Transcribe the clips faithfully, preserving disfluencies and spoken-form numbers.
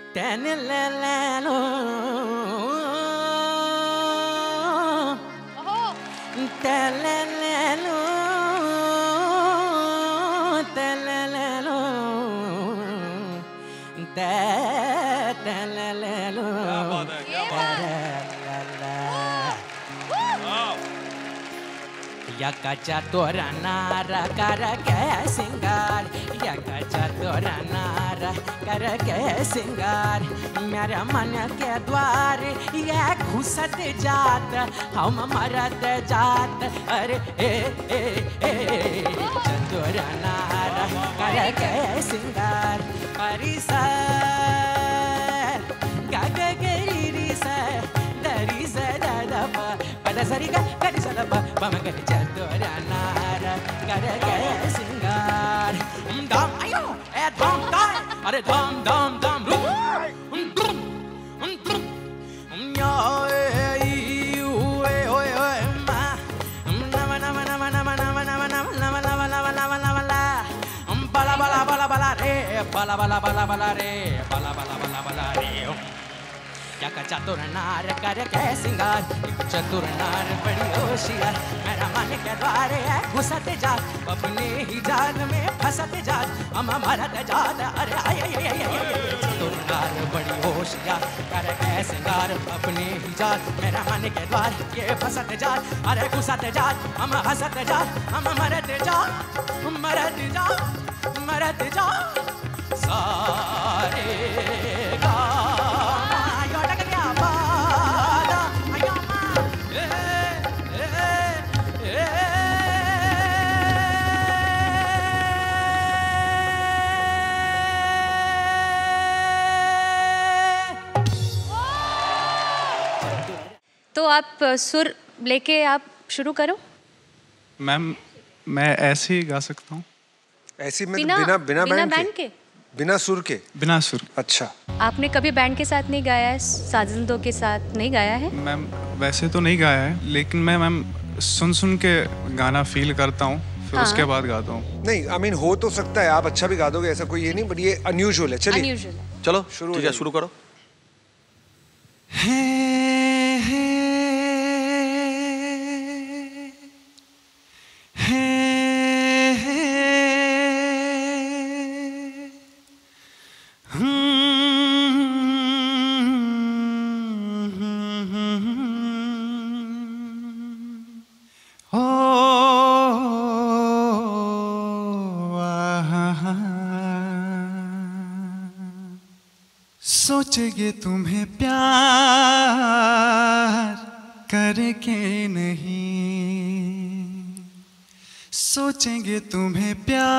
तेन ले ले लो तेन ले ले लो तेन ले ले लो तेन ले ले लो यका चतुर नार कर के सिंगार यका चतुर नार कर के सिंगार मेरे मन के द्वार ये घुसत जात हम मरत जात अरे ए ए ए चतुर नार कर के सिंगार परिसर गग गिरी से दरी से दादा पद सरी का करी सदा पम कर चतुर नार कर के सिंगार धाम आयो ए धाम धाम अरे धाम धाम धाम रूम धुम धुम यो ए यू ए ओए ओए मा नम नम नम नम नम नम नम नम नम नम नम नम ला बला बला बला बला रे बला बला बला बला रे बला बला बला बला रे यका चतुर नार कर के सिंगार चतुर नार बड़ी होशियार मेरा मन के द्वारे है घुसत जात अपने ही जाल में फंसत जात हम मरत जात अरे आय आय आय चतुर नार बड़ी होशियार कर के सिंगार अपने ही जाल मेरा मन के द्वार ये फंसत जात अरे घुसत जात हम हंसत जात हम मरत जात मरत जात मरत जात सारे गा तो आप सुर लेके आप शुरू करो। मैम मैं ऐसे ही गा सकता हूँ। ऐसे में बिना बिना बिना, बिना बैंड के, के बिना सुर के बिना सुर। अच्छा, आपने कभी बैंड के साथ नहीं गाया है, साजिंदों के साथ नहीं गाया है? मैम वैसे तो नहीं गाया है, लेकिन मैं मैम सुन सुन के गाना फील करता हूँ, फिर हाँ। उसके बाद गाता हूँ। नहीं आई मीन हो तो सकता है आप अच्छा भी गा दोगे, ऐसा कोई ये नहीं, बट ये अनयूजुअल है। चलिए चलो शुरू ठीक है, शुरू करो। सोचेंगे तुम्हें प्यार करके नहीं, सोचेंगे तुम्हें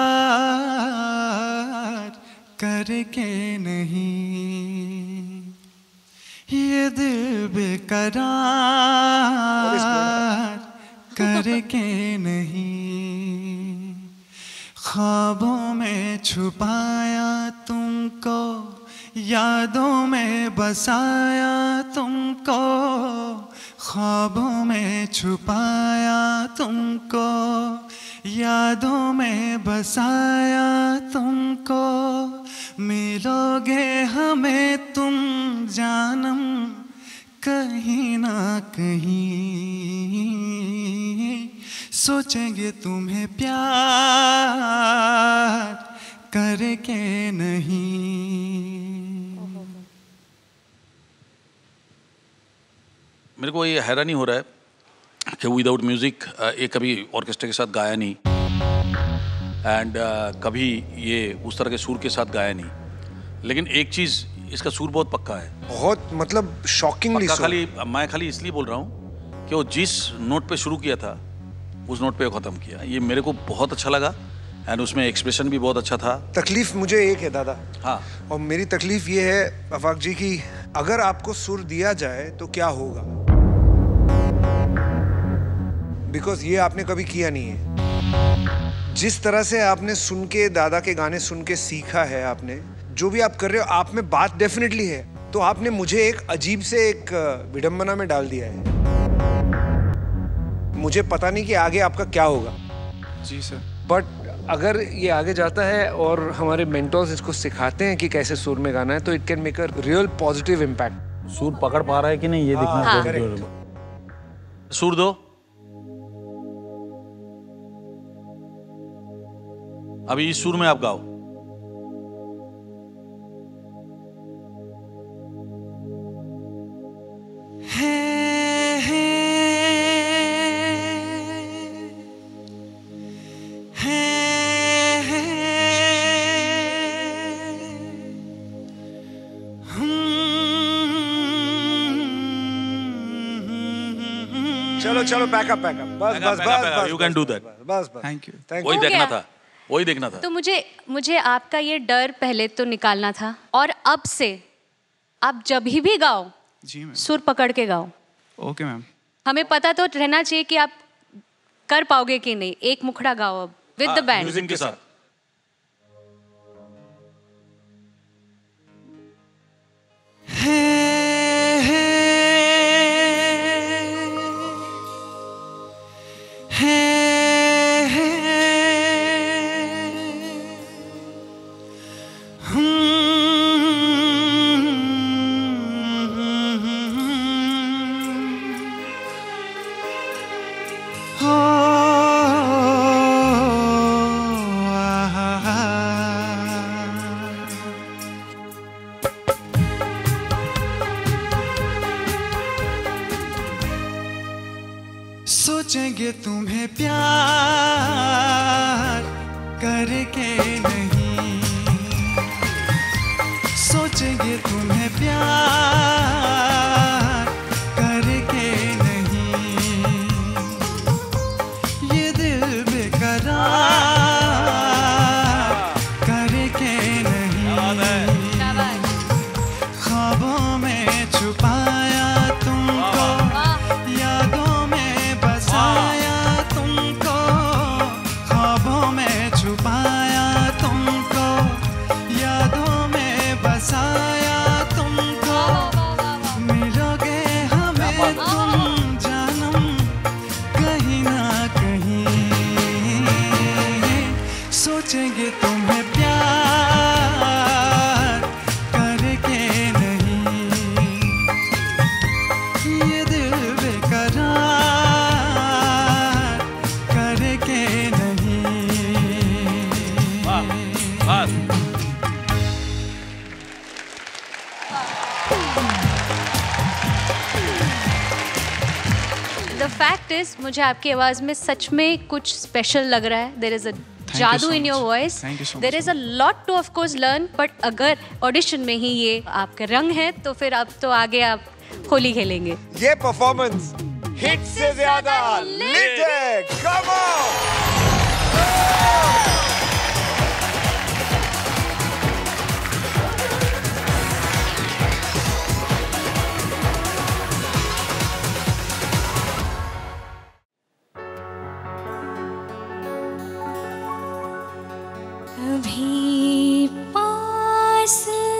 प्यार करके नहीं, ये दिल बेकरार करके नहीं, ख्वाबों में छुपाया तुमको, यादों में बसाया तुमको, ख्वाबों में छुपाया तुमको, यादों में बसाया तुमको, मिलोगे हमें तुम जानम कहीं ना कहीं, सोचेंगे तुम्हें प्यार करके नहीं। मेरे को ये हैरानी हो रहा है कि विदाउट म्यूज़िक ये कभी ऑर्केस्ट्रा के साथ गाया नहीं, एंड uh, कभी ये उस तरह के सुर के साथ गाया नहीं, लेकिन एक चीज़ इसका सुर बहुत पक्का है, बहुत मतलब शॉकिंगली पक्का। खाली मैं खाली इसलिए बोल रहा हूँ कि वो जिस नोट पे शुरू किया था उस नोट पे ख़त्म किया, ये मेरे को बहुत अच्छा लगा, एंड उसमें एक्सप्रेशन भी बहुत अच्छा था। तकलीफ मुझे एक है दादा, हाँ, और मेरी तकलीफ ये है अफाक जी की अगर आपको सुर दिया जाए तो क्या होगा, बिकॉज ये आपने कभी किया नहीं है। जिस तरह से आपने सुन के दादा के गाने सुन के सीखा है, आपने जो भी आप कर रहे हो आप में बात डेफिनेटली है, तो आपने मुझे एक अजीब से एक विडंबना में डाल दिया है। मुझे पता नहीं कि आगे आपका क्या होगा जी सर, बट अगर ये आगे जाता है और हमारे मेंटर्स इसको सिखाते हैं कि कैसे सुर में गाना है, तो it can make a real positive impact. सुर पकड़ पा रहा है कि नहीं ये दिखना हाँ। जरूरी है। सुर दो। अभी इस सुर में आप गाओ। चलो चलो बैकअप बैकअप बस Back up, बस back up, बस back up. बस You can do that. बस बस Thank you. थैंक वही यू। देखना गया। था, वही देखना था। तो मुझे मुझे आपका ये डर पहले तो निकालना था, और अब से आप जब भी गाओ जी मैम। सुर पकड़ के गाओ। Okay ma'am. हमें पता तो रहना चाहिए कि आप कर पाओगे कि नहीं। एक मुखड़ा गाओ अब विद द बैंड। म्यूजिक के साथ। सोचेंगे तुम्हें प्यार करके नहीं, सोचेंगे तुम्हें प्यार करके नहीं, ये दिल बेकरार करके नहीं, ख्वाबों में छुपाया तुमको, यादों में बसाया तुमको, ख्वाबों में छुपाया तुमको, यादों में बसाया तुमको, मिलोगे हमें तुम जानम कहीं ना कहीं, सोचेंगे तुम्हें प्यार करके नहीं, ये दिल बेकरार करके नहीं। बस। द फैक्ट इज मुझे आपकी आवाज में सच में कुछ स्पेशल लग रहा है। देयर इज अ you जादू so in your much. Voice. Thank you so there much, is a lot to of course learn, but अगर ऑडिशन में ही ये आपके रंग है तो फिर अब तो आगे आप होली खेलेंगे। ये परफॉर्मेंस हिट से ज्यादा लिट है। Come on. कभी पास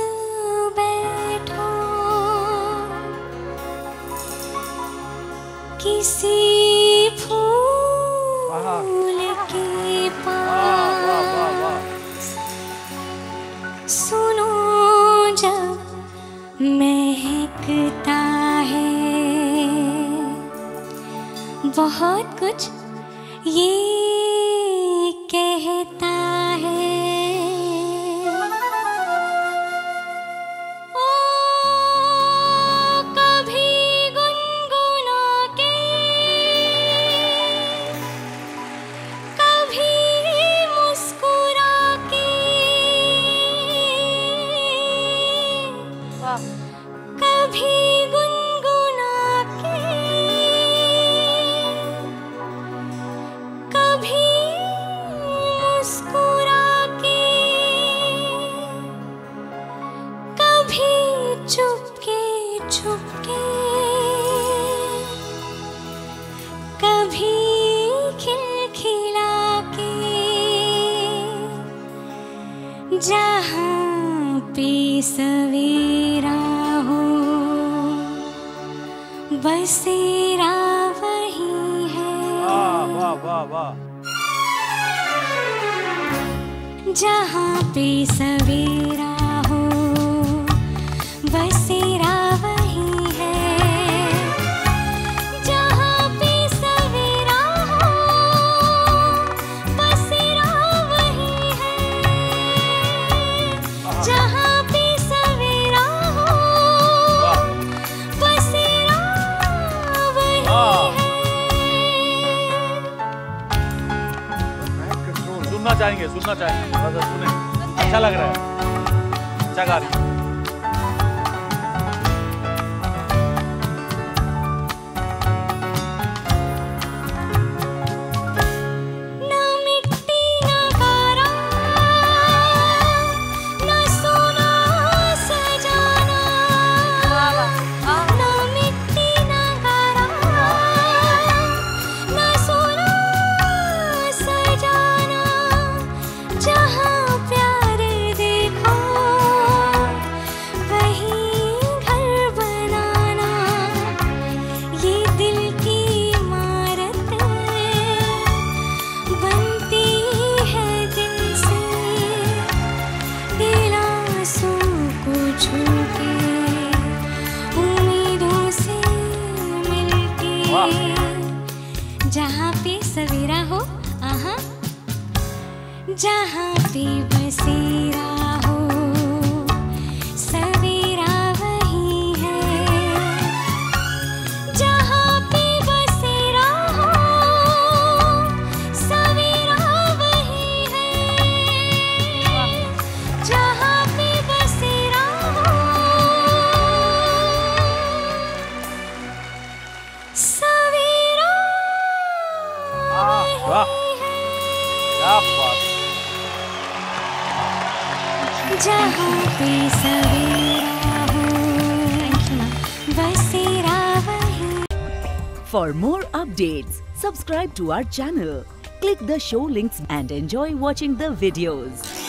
बैठो किसी फूल के पास, सुनो जब महकता है बहुत कुछ ये कहता है, ओ कभी गुनगुना के कभी मुस्कुरा के, कभी गुनगुना के कभी मुस्कुरा के, कभी चुपके चुपके, कभी खिलखिला के, जहाँ पे सवेरा हो बसेरा वही है। वाह वाह वाह वाह। जहाँ पे सवेरा हो बसेरा वही है, जहाँ पे सवेरा हो बसेरा वही है, जहाँ पे सवेरा हो बसेरा वही है। सुनना चाहेंगे सुनना चाहेंगे थोड़ा सा सुने, अच्छा लग रहा है, अच्छा गा रही है। ना मिट्टी ना गारा, ना सोना सजाना, ना मिट्टी ना गारा, ना सोना सजाना, जहाँ प्यार देखो वही घर बनाना, ये दिल की इमारत बनती है दिल से, दिल आंसू को छू के उम्मीदों से मिलके, जहाँ पे सवेरा हो आहा, जहाँ पे बसेरा हो सवेरा वही है, जहाँ पे बसेरा हो सवेरा वही है, जहाँ पे बसेरा हो सवेरा वाह क्या बात, जहाँ पे सवेरा हो बसेरा वही। For more updates, subscribe to our channel, click the show links and enjoy watching the videos.